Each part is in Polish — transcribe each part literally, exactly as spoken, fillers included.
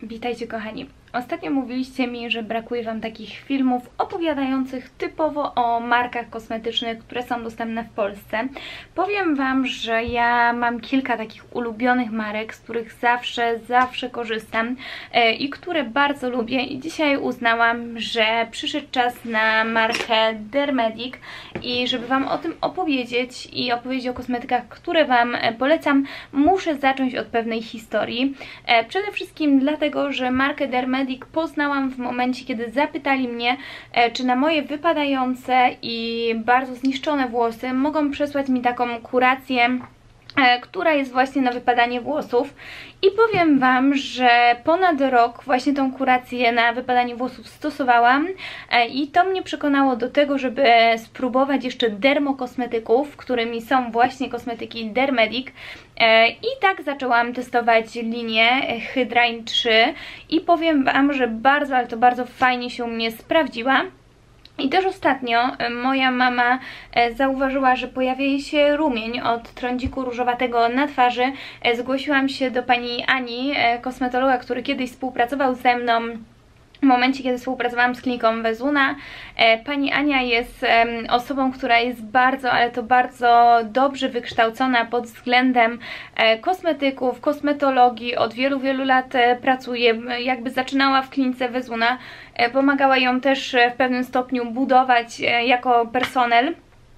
Witajcie kochani. Ostatnio mówiliście mi, że brakuje Wam takich filmów opowiadających typowo o markach kosmetycznych, które są dostępne w Polsce. Powiem Wam, że ja mam kilka takich ulubionych marek, z których zawsze, zawsze korzystam e, i które bardzo lubię i dzisiaj uznałam, że przyszedł czas na markę Dermedic i żeby Wam o tym opowiedzieć i opowiedzieć o kosmetykach, które Wam polecam, muszę zacząć od pewnej historii. E, przede wszystkim dlatego, że markę Dermedic poznałam w momencie, kiedy zapytali mnie, czy na moje wypadające i bardzo zniszczone włosy mogą przesłać mi taką kurację, która jest właśnie na wypadanie włosów. I powiem Wam, że ponad rok właśnie tą kurację na wypadanie włosów stosowałam i to mnie przekonało do tego, żeby spróbować jeszcze dermokosmetyków, którymi są właśnie kosmetyki Dermedic. I tak zaczęłam testować linię Hydryne trzy i powiem Wam, że bardzo, ale to bardzo fajnie się u mnie sprawdziła. I też ostatnio moja mama zauważyła, że pojawia jej się rumień od trądziku różowatego na twarzy. Zgłosiłam się do pani Ani, kosmetologa, który kiedyś współpracował ze mną w momencie, kiedy współpracowałam z kliniką Wezuna. Pani Ania jest osobą, która jest bardzo, ale to bardzo dobrze wykształcona pod względem kosmetyków, kosmetologii. Od wielu, wielu lat pracuje, jakby zaczynała w klinice Wezuna. Pomagała ją też w pewnym stopniu budować jako personel.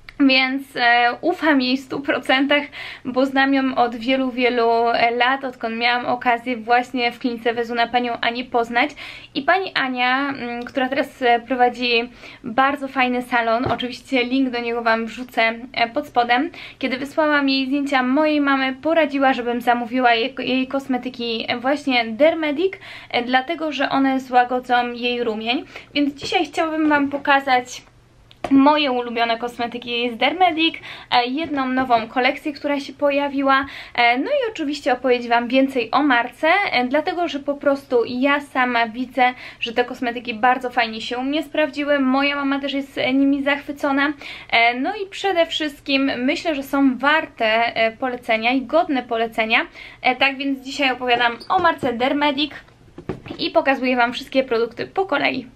Więc e, ufam jej w stu procentach, bo znam ją od wielu, wielu lat, odkąd miałam okazję właśnie w klinice Wezuna panią Anię poznać. I pani Ania, m, która teraz prowadzi bardzo fajny salon, oczywiście link do niego Wam wrzucę pod spodem, kiedy wysłałam jej zdjęcia mojej mamy, poradziła, żebym zamówiła jej, jej kosmetyki właśnie Dermedic, e, dlatego, że one złagodzą jej rumień. Więc dzisiaj chciałabym Wam pokazać moje ulubione kosmetyki z Dermedic, jedną nową kolekcję, która się pojawiła, no i oczywiście opowiedzieć Wam więcej o marce, dlatego, że po prostu ja sama widzę, że te kosmetyki bardzo fajnie się u mnie sprawdziły, moja mama też jest nimi zachwycona, no i przede wszystkim myślę, że są warte polecenia i godne polecenia, tak więc dzisiaj opowiadam o marce Dermedic i pokazuję Wam wszystkie produkty po kolei.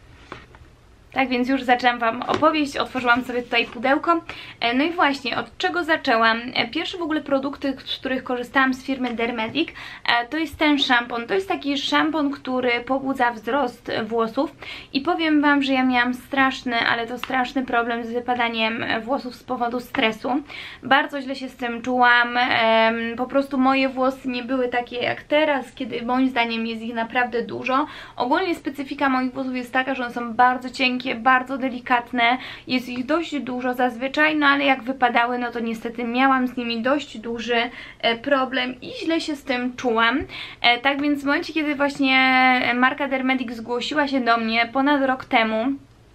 Tak więc już zaczęłam Wam opowieść, otworzyłam sobie tutaj pudełko. No i właśnie, od czego zaczęłam? Pierwsze w ogóle produkty, z których korzystałam z firmy Dermedic, to jest ten szampon. To jest taki szampon, który pobudza wzrost włosów i powiem Wam, że ja miałam straszny, ale to straszny problem z wypadaniem włosów z powodu stresu. Bardzo źle się z tym czułam, po prostu moje włosy nie były takie jak teraz, kiedy moim zdaniem jest ich naprawdę dużo. Ogólnie specyfika moich włosów jest taka, że one są bardzo cienkie, bardzo delikatne, jest ich dość dużo zazwyczaj, no ale jak wypadały, no to niestety miałam z nimi dość duży problem i źle się z tym czułam. Tak więc w momencie, kiedy właśnie marka Dermedic zgłosiła się do mnie ponad rok temu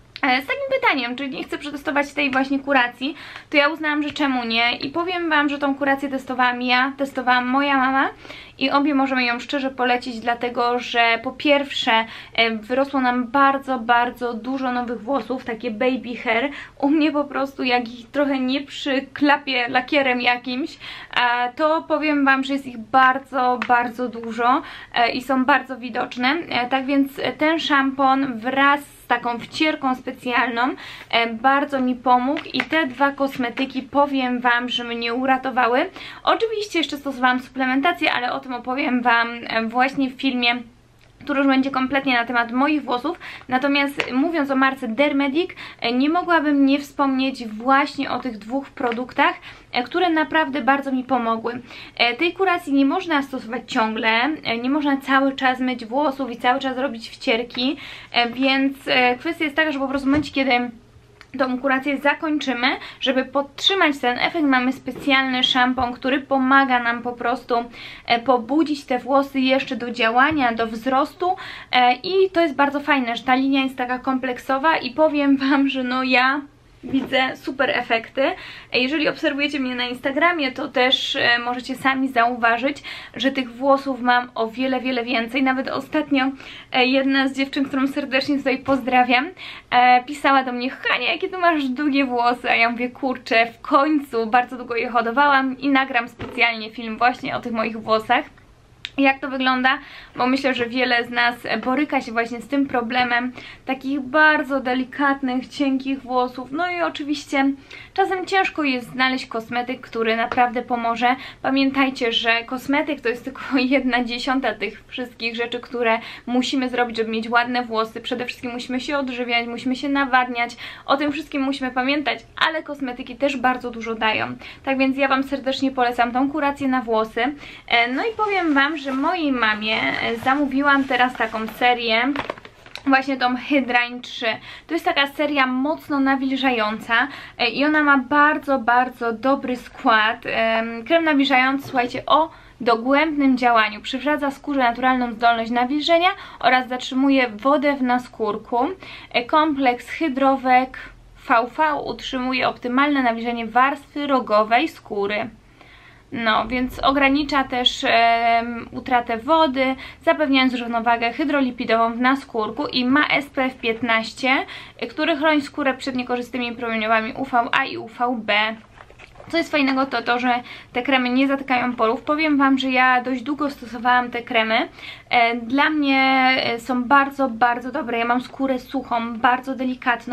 z takim pytaniem, czy nie chcę przetestować tej właśnie kuracji, to ja uznałam, że czemu nie i powiem Wam, że tą kurację testowałam ja, testowałam moja mama i obie możemy ją szczerze polecić, dlatego że po pierwsze wyrosło nam bardzo, bardzo dużo nowych włosów, takie baby hair. U mnie po prostu jak ich trochę nie przyklapię lakierem jakimś, to powiem Wam, że jest ich bardzo, bardzo dużo i są bardzo widoczne. Tak więc ten szampon wraz z taką wcierką specjalną bardzo mi pomógł i te dwa kosmetyki powiem Wam, że mnie uratowały. Oczywiście jeszcze stosowałam suplementację, ale o tym opowiem Wam właśnie w filmie, który już będzie kompletnie na temat moich włosów. Natomiast mówiąc o marce Dermedic, nie mogłabym nie wspomnieć właśnie o tych dwóch produktach, które naprawdę bardzo mi pomogły. Tej kuracji nie można stosować ciągle, nie można cały czas myć włosów i cały czas robić wcierki, więc kwestia jest taka, że po prostu w momencie, kiedy tą kurację zakończymy, żeby podtrzymać ten efekt, mamy specjalny szampon, który pomaga nam po prostu pobudzić te włosy jeszcze do działania, do wzrostu i to jest bardzo fajne, że ta linia jest taka kompleksowa i powiem Wam, że no ja widzę super efekty. Jeżeli obserwujecie mnie na Instagramie, to też e, możecie sami zauważyć, że tych włosów mam o wiele, wiele więcej. Nawet ostatnio e, jedna z dziewczyn, którą serdecznie tutaj pozdrawiam, e, pisała do mnie: Hania, jakie tu masz długie włosy? A ja mówię: kurczę, w końcu bardzo długo je hodowałam i nagram specjalnie film właśnie o tych moich włosach. jak to wygląda, bo myślę, że wiele z nas boryka się właśnie z tym problemem takich bardzo delikatnych, cienkich włosów. No i oczywiście czasem ciężko jest znaleźć kosmetyk, który naprawdę pomoże. Pamiętajcie, że kosmetyk to jest tylko jedna dziesiąta tych wszystkich rzeczy, które musimy zrobić, żeby mieć ładne włosy. Przede wszystkim musimy się odżywiać, musimy się nawadniać, o tym wszystkim musimy pamiętać, ale kosmetyki też bardzo dużo dają. Tak więc ja Wam serdecznie polecam tą kurację na włosy. No i powiem Wam, że mojej mamie zamówiłam teraz taką serię, właśnie tą Hydrain trzy. To jest taka seria mocno nawilżająca i ona ma bardzo, bardzo dobry skład. Krem nawilżający, słuchajcie, o dogłębnym działaniu. Przywraca skórze naturalną zdolność nawilżenia oraz zatrzymuje wodę w naskórku. Kompleks hydrowek V V utrzymuje optymalne nawilżenie warstwy rogowej skóry. No, więc ogranicza też e, utratę wody, zapewniając równowagę hydrolipidową w naskórku i ma S P F piętnaście, który chroni skórę przed niekorzystnymi promieniowami U V A i U V B. Co jest fajnego, to to, że te kremy nie zatykają porów. Powiem Wam, że ja dość długo stosowałam te kremy. Dla mnie są bardzo, bardzo dobre. Ja mam skórę suchą, bardzo delikatną,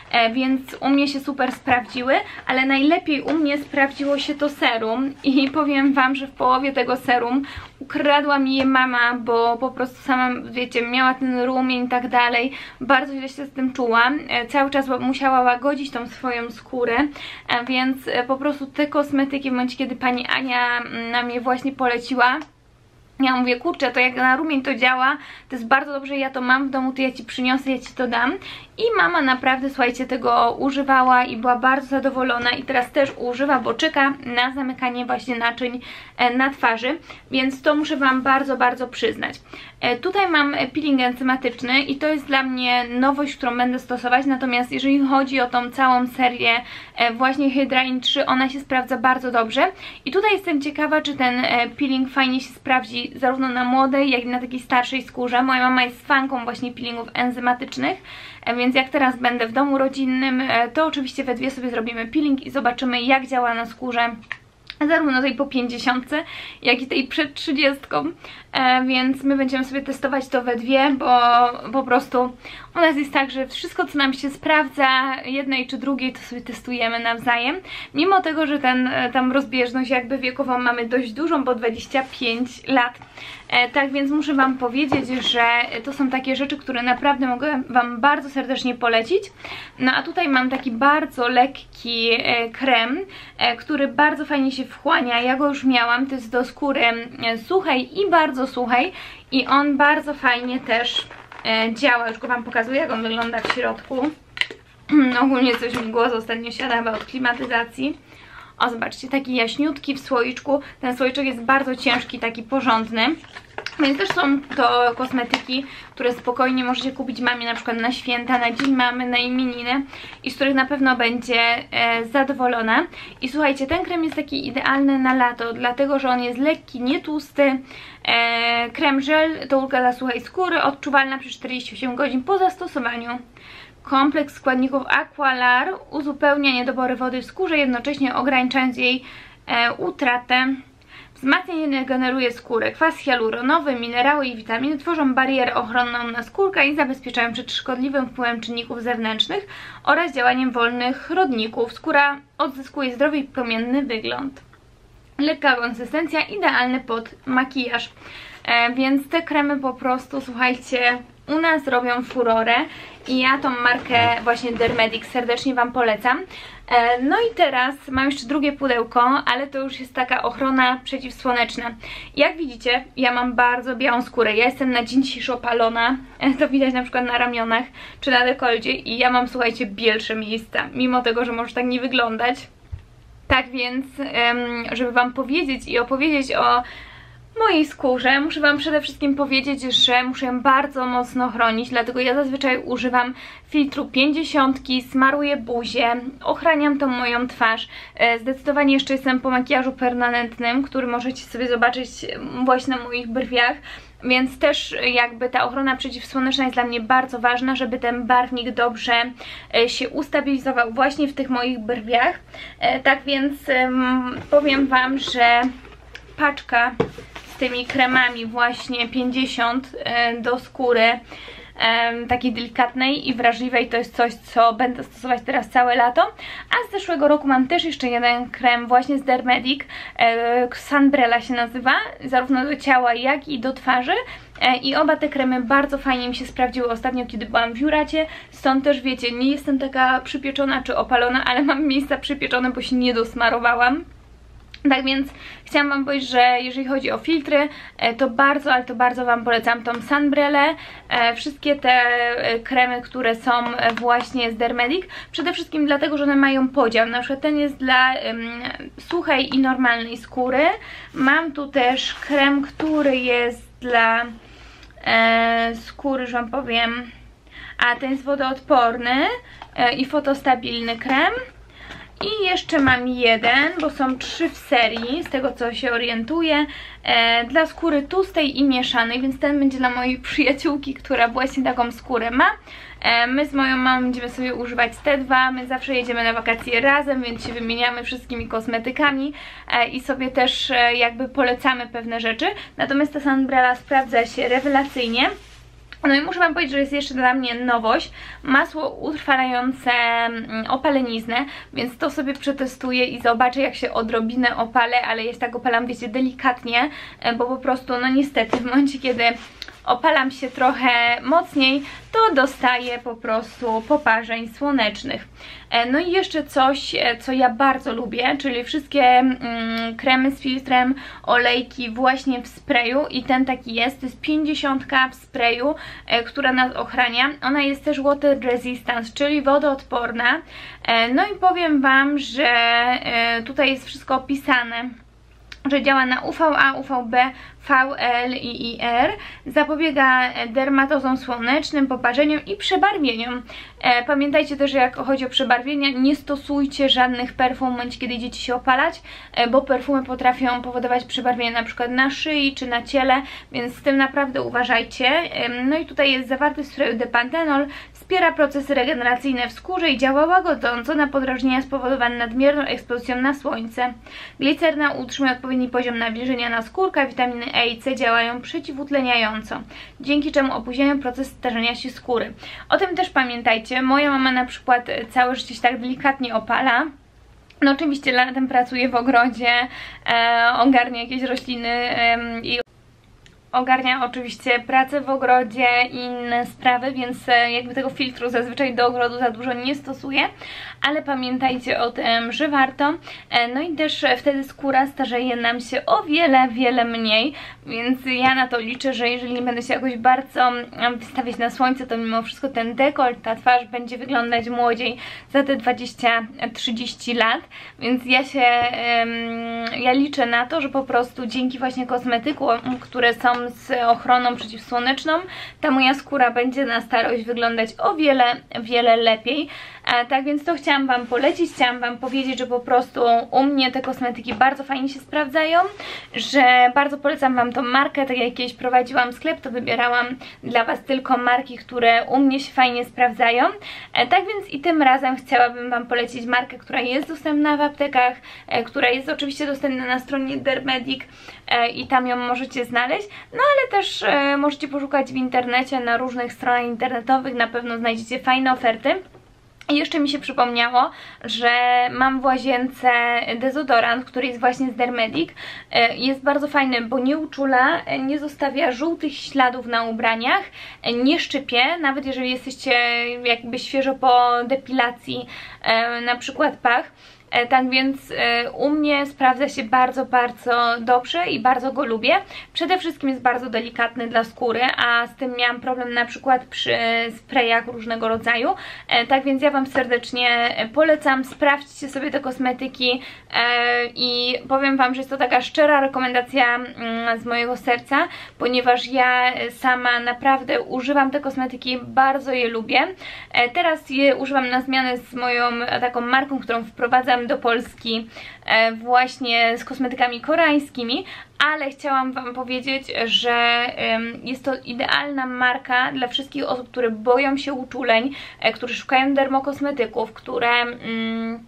więc u mnie się super sprawdziły, ale najlepiej u mnie sprawdziło się to serum i powiem Wam, że w połowie tego serum ukradła mi je mama, bo po prostu sama, wiecie, miała ten rumień i tak dalej. Bardzo źle się z tym czułam. Cały czas musiała łagodzić tą swoją skórę, więc po prostu te kosmetyki, w momencie kiedy pani Ania nam je właśnie poleciła, ja mówię, kurczę, to jak na rumień to działa, to jest bardzo dobrze, ja to mam w domu, to ja Ci przyniosę, ja Ci to dam. I mama naprawdę, słuchajcie, tego używała i była bardzo zadowolona i teraz też używa, bo czeka na zamykanie właśnie naczyń na twarzy, więc to muszę Wam bardzo, bardzo przyznać. Tutaj mam peeling enzymatyczny i to jest dla mnie nowość, którą będę stosować, natomiast jeżeli chodzi o tą całą serię właśnie Hydrain trzy, ona się sprawdza bardzo dobrze i tutaj jestem ciekawa, czy ten peeling fajnie się sprawdzi zarówno na młodej, jak i na takiej starszej skórze. Moja mama jest fanką właśnie peelingów enzymatycznych, więc jak teraz będę w domu rodzinnym, to oczywiście we dwie sobie zrobimy peeling i zobaczymy, jak działa na skórze zarówno tej po pięćdziesiątce, jak i tej przed trzydziestką, e, więc my będziemy sobie testować to we dwie, bo po prostu u nas jest tak, że wszystko, co nam się sprawdza, jednej czy drugiej, to sobie testujemy nawzajem, mimo tego, że ten, tam rozbieżność jakby wiekową mamy dość dużą, bo dwadzieścia pięć lat. E, tak więc muszę Wam powiedzieć, że to są takie rzeczy, które naprawdę mogę Wam bardzo serdecznie polecić. No a tutaj mam taki bardzo lekki e, krem, e, który bardzo fajnie się wchłania. Ja go już miałam, to jest do skóry e, suchej i bardzo suchej i on bardzo fajnie też e, działa. Już go Wam pokazuję, jak on wygląda w środku. Ogólnie coś mi głos ostatnio siada chyba od klimatyzacji. O, zobaczcie, taki jaśniutki w słoiczku. Ten słoiczek jest bardzo ciężki, taki porządny. Więc też są to kosmetyki, które spokojnie możecie kupić mamie na przykład na święta, na dzień mamy, na imieniny i z których na pewno będzie e, zadowolona. I słuchajcie, ten krem jest taki idealny na lato, dlatego że on jest lekki, nie tłusty. E, krem żel to ulga dla suchej skóry, odczuwalna przez czterdzieści osiem godzin po zastosowaniu. Kompleks składników Aqualar uzupełnia niedobory wody w skórze, jednocześnie ograniczając jej e, utratę. Wzmacnianie generuje skórę. Kwas hialuronowy, minerały i witaminy tworzą barierę ochronną na skórkę i zabezpieczają przed szkodliwym wpływem czynników zewnętrznych oraz działaniem wolnych rodników. Skóra odzyskuje zdrowy i promienny wygląd. Lekka konsystencja, idealny pod makijaż. E, więc te kremy po prostu, słuchajcie, u nas robią furorę i ja tą markę właśnie Dermedic serdecznie Wam polecam. No i teraz mam jeszcze drugie pudełko, ale to już jest taka ochrona przeciwsłoneczna. Jak widzicie, ja mam bardzo białą skórę, ja jestem na dzień dzisiejszy opalona, to widać na przykład na ramionach czy na dekolcie i ja mam, słuchajcie, bielsze miejsca, mimo tego, że może tak nie wyglądać. Tak więc, żeby Wam powiedzieć i opowiedzieć o mojej skórze, muszę Wam przede wszystkim powiedzieć, że muszę ją bardzo mocno chronić, dlatego ja zazwyczaj używam filtru pięćdziesiątki, smaruję buzię, ochraniam tą moją twarz. Zdecydowanie jeszcze jestem po makijażu permanentnym, który możecie sobie zobaczyć właśnie na moich brwiach, więc też jakby ta ochrona przeciwsłoneczna jest dla mnie bardzo ważna, żeby ten barwnik dobrze się ustabilizował właśnie w tych moich brwiach. Tak więc powiem Wam, że paczka z tymi kremami właśnie pięćdziesiąt do skóry takiej delikatnej i wrażliwej. To jest coś, co będę stosować teraz całe lato. A z zeszłego roku mam też jeszcze jeden krem właśnie z Dermedic, Sunbrella się nazywa, zarówno do ciała, jak i do twarzy. I oba te kremy bardzo fajnie mi się sprawdziły ostatnio, kiedy byłam w Juracie. Stąd też wiecie, nie jestem taka przypieczona czy opalona, ale mam miejsca przypieczone, bo się nie dosmarowałam. Tak więc chciałam wam powiedzieć, że jeżeli chodzi o filtry, to bardzo, ale to bardzo wam polecam tą Sunbrellę, wszystkie te kremy, które są właśnie z Dermedic, przede wszystkim dlatego, że one mają podział, na przykład ten jest dla um, suchej i normalnej skóry. Mam tu też krem, który jest dla e, skóry, że wam powiem, a ten jest wodoodporny e, i fotostabilny krem. I jeszcze mam jeden, bo są trzy w serii, z tego co się orientuję, e, dla skóry tłustej i mieszanej, więc ten będzie dla mojej przyjaciółki, która właśnie taką skórę ma. E, my z moją mamą będziemy sobie używać te dwa, my zawsze jedziemy na wakacje razem, więc się wymieniamy wszystkimi kosmetykami e, i sobie też e, jakby polecamy pewne rzeczy. Natomiast ta Sunbrella sprawdza się rewelacyjnie. No i muszę wam powiedzieć, że jest jeszcze dla mnie nowość, masło utrwalające opaleniznę, więc to sobie przetestuję i zobaczę, jak się odrobinę opalę, ale jest tak opalam, wiecie, delikatnie, bo po prostu, no niestety, w momencie, kiedy opalam się trochę mocniej, to dostaję po prostu poparzeń słonecznych. No i jeszcze coś, co ja bardzo lubię, czyli wszystkie mm, kremy z filtrem, olejki właśnie w sprayu i ten taki jest, to jest pięćdziesiątka w sprayu, e, która nas ochrania. Ona jest też water resistant, czyli wodoodporna. E, no i powiem wam, że e, tutaj jest wszystko opisane, że działa na U V A, U V B, V L i I R, zapobiega dermatozom słonecznym, poparzeniom i przebarwieniom. E, pamiętajcie też, że jak chodzi o przebarwienia, nie stosujcie żadnych perfum w momencie, kiedy idziecie się opalać, e, bo perfumy potrafią powodować przebarwienia na przykład na szyi czy na ciele, więc z tym naprawdę uważajcie. E, no i tutaj jest zawarty w sprayu depantenol, wspiera procesy regeneracyjne w skórze i działa łagodząco na podrażnienia spowodowane nadmierną ekspozycją na słońce. Glicerna utrzymuje odpowiedni poziom nawilżenia na skórkę, witaminy E i C działają przeciwutleniająco, dzięki czemu opóźniają proces starzenia się skóry. O tym też pamiętajcie, moja mama na przykład całe życie się tak delikatnie opala. No oczywiście latem pracuje w ogrodzie, e, ogarnia jakieś rośliny e, i ogarnia oczywiście pracę w ogrodzie i inne sprawy, więc jakby tego filtru zazwyczaj do ogrodu za dużo nie stosuję, ale pamiętajcie o tym, że warto. No i też wtedy skóra starzeje nam się o wiele, wiele mniej, więc ja na to liczę, że jeżeli nie będę się jakoś bardzo wystawiać na słońce, to mimo wszystko ten dekolt, ta twarz będzie wyglądać młodziej za te dwadzieścia trzydzieści lat, więc ja się, ja liczę na to, że po prostu dzięki właśnie kosmetykom, które są z ochroną przeciwsłoneczną, ta moja skóra będzie na starość wyglądać o wiele, wiele lepiej. E, tak więc to chciałam wam polecić, chciałam wam powiedzieć, że po prostu u mnie te kosmetyki bardzo fajnie się sprawdzają, że bardzo polecam wam tą markę. Tak jak kiedyś prowadziłam sklep, to wybierałam dla was tylko marki, które u mnie się fajnie sprawdzają. E, tak więc i tym razem chciałabym wam polecić markę, która jest dostępna w aptekach, e, która jest oczywiście dostępna na stronie Dermedic e, i tam ją możecie znaleźć. No ale też e, możecie poszukać w internecie, na różnych stronach internetowych, na pewno znajdziecie fajne oferty. I jeszcze mi się przypomniało, że mam w łazience dezodorant, który jest właśnie z Dermedic. Jest bardzo fajny, bo nie uczula, nie zostawia żółtych śladów na ubraniach, nie szczypie, nawet jeżeli jesteście jakby świeżo po depilacji, na przykład pach. Tak więc u mnie sprawdza się bardzo, bardzo dobrze i bardzo go lubię. Przede wszystkim jest bardzo delikatny dla skóry, a z tym miałam problem na przykład przy sprayach różnego rodzaju. Tak więc ja wam serdecznie polecam, sprawdźcie sobie te kosmetyki i powiem wam, że jest to taka szczera rekomendacja z mojego serca, ponieważ ja sama naprawdę używam te kosmetyki, bardzo je lubię. Teraz je używam na zmianę z moją taką marką, którą wprowadzam do Polski właśnie z kosmetykami koreańskimi, ale chciałam wam powiedzieć, że jest to idealna marka dla wszystkich osób, które boją się uczuleń, które szukają dermokosmetyków, które... Mm,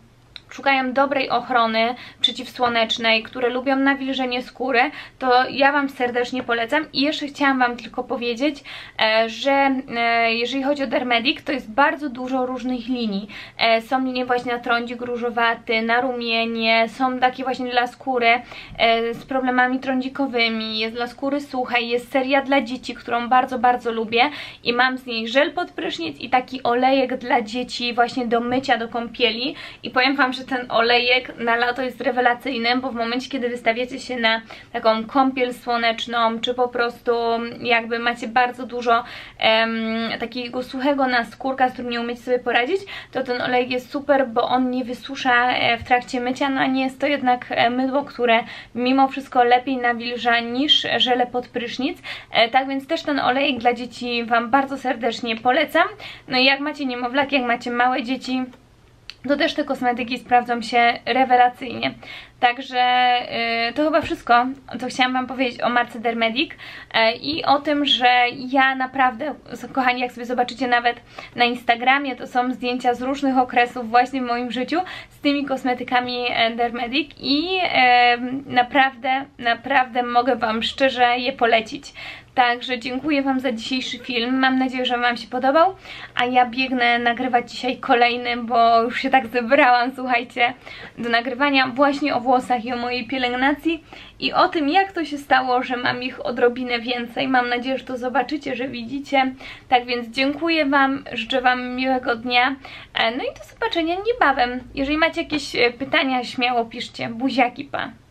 szukają dobrej ochrony przeciwsłonecznej, które lubią nawilżenie skóry, to ja Wam serdecznie polecam. I jeszcze chciałam Wam tylko powiedzieć, że jeżeli chodzi o Dermedic, to jest bardzo dużo różnych linii. Są linie właśnie na trądzik różowaty, na rumienie, są takie właśnie dla skóry z problemami trądzikowymi, jest dla skóry suchej, jest seria dla dzieci, którą bardzo, bardzo lubię i mam z niej żel pod prysznic i taki olejek dla dzieci właśnie do mycia, do kąpieli i powiem Wam, że ten olejek na lato jest rewelacyjny, bo w momencie, kiedy wystawiacie się na taką kąpiel słoneczną, czy po prostu jakby macie bardzo dużo em, takiego suchego naskórka, z którym nie umiecie sobie poradzić, to ten olejek jest super, bo on nie wysusza w trakcie mycia, no a nie jest to jednak mydło, które mimo wszystko lepiej nawilża niż żele pod prysznic, tak więc też ten olejek dla dzieci Wam bardzo serdecznie polecam. No i jak macie niemowlaki, jak macie małe dzieci, to też te kosmetyki sprawdzą się rewelacyjnie. Także yy, to chyba wszystko, co chciałam Wam powiedzieć o marce Dermedic yy, i o tym, że ja naprawdę, kochani, jak sobie zobaczycie nawet na Instagramie, to są zdjęcia z różnych okresów właśnie w moim życiu z tymi kosmetykami yy, Dermedic i yy, naprawdę, naprawdę mogę Wam szczerze je polecić. Także dziękuję Wam za dzisiejszy film, mam nadzieję, że Wam się podobał, a ja biegnę nagrywać dzisiaj kolejny, bo już się tak zebrałam, słuchajcie, do nagrywania właśnie o włosach i o mojej pielęgnacji i o tym, jak to się stało, że mam ich odrobinę więcej. Mam nadzieję, że to zobaczycie, że widzicie. Tak więc dziękuję Wam, życzę Wam miłego dnia, no i do zobaczenia niebawem. Jeżeli macie jakieś pytania, śmiało piszcie. Buziaki, pa!